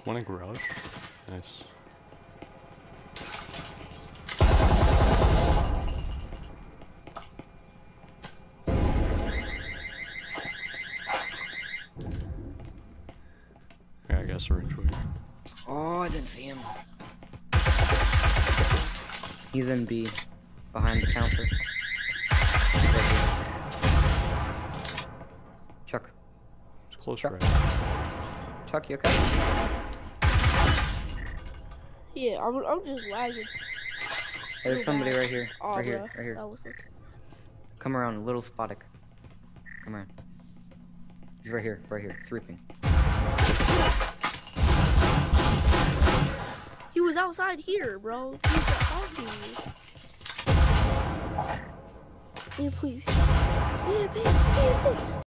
One in garage. Nice. Yeah, I guess we're enjoying it. Oh, I didn't see him. He's in B, behind the counter. Chuck. It's close, Chuck. right? Chuck, you okay? Yeah, I'm just lagging. There's somebody right here. Oh, Right here. bro, Right here. that was sick. Come around, little Spottic. Come around. He's right here. Right here. 3-ping. He was outside here, bro. He was talking to me. Yeah, please. Yeah, please.